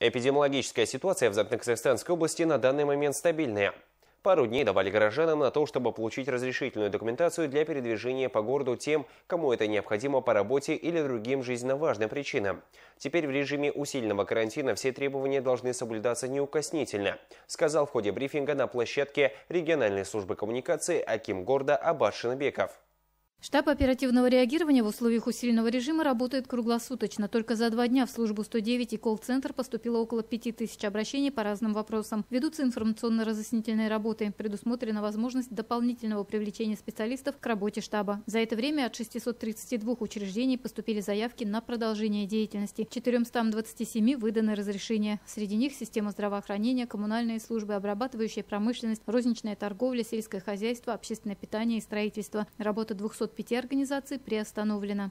Эпидемиологическая ситуация в Западно-Казахстанской области на данный момент стабильная. Пару дней давали горожанам на то, чтобы получить разрешительную документацию для передвижения по городу тем, кому это необходимо по работе или другим жизненно важным причинам. Теперь в режиме усиленного карантина все требования должны соблюдаться неукоснительно, сказал в ходе брифинга на площадке региональной службы коммуникации аким города Аббат Шинабеков. Штаб оперативного реагирования в условиях усиленного режима работает круглосуточно. Только за 2 дня в службу 109 и колл-центр поступило около 5000 обращений по разным вопросам. Ведутся информационно-разъяснительные работы. Предусмотрена возможность дополнительного привлечения специалистов к работе штаба. За это время от 632 учреждений поступили заявки на продолжение деятельности. 427 выданы разрешения. Среди них система здравоохранения, коммунальные службы, обрабатывающая промышленность, розничная торговля, сельское хозяйство, общественное питание и строительство. Работа 205 организаций приостановлена.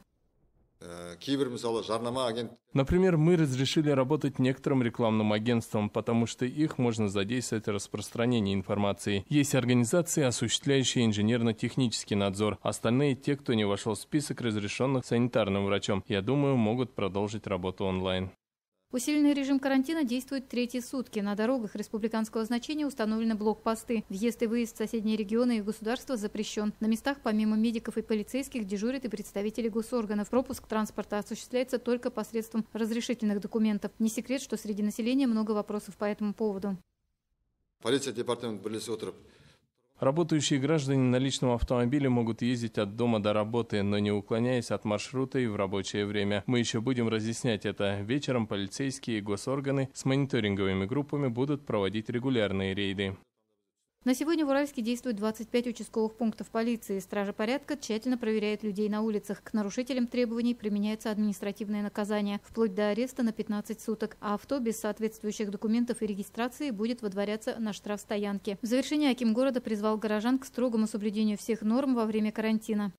Например, мы разрешили работать некоторым рекламным агентствам, потому что их можно задействовать в распространении информации. Есть организации, осуществляющие инженерно-технический надзор. Остальные, те, кто не вошел в список разрешенных санитарным врачом, я думаю, могут продолжить работу онлайн. Усиленный режим карантина действует 3-е сутки. На дорогах республиканского значения установлены блокпосты. Въезд и выезд в соседние регионы и государства запрещен. На местах помимо медиков и полицейских дежурят и представители госорганов. Пропуск транспорта осуществляется только посредством разрешительных документов. Не секрет, что среди населения много вопросов по этому поводу. Полиция департамент Работающие граждане на личном автомобиле могут ездить от дома до работы, но не уклоняясь от маршрута и в рабочее время. Мы еще будем разъяснять это. Вечером полицейские и госорганы с мониторинговыми группами будут проводить регулярные рейды. На сегодня в Уральске действует 25 участковых пунктов полиции. Стража порядка тщательно проверяет людей на улицах. К нарушителям требований применяется административное наказание, вплоть до ареста на 15 суток. А авто без соответствующих документов и регистрации будет выдворяться на штрафстоянке. В завершение аким города призвал горожан к строгому соблюдению всех норм во время карантина.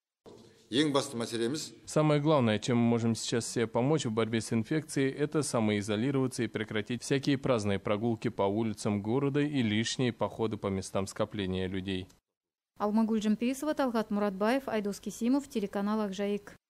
Самое главное, чем мы можем сейчас себе помочь в борьбе с инфекцией, это самоизолироваться и прекратить всякие праздные прогулки по улицам города и лишние походы по местам скопления людей. Алмагуль Джампиисова, Талгат Муратбаев, Айдос Кисимов, телеканал Акжаик.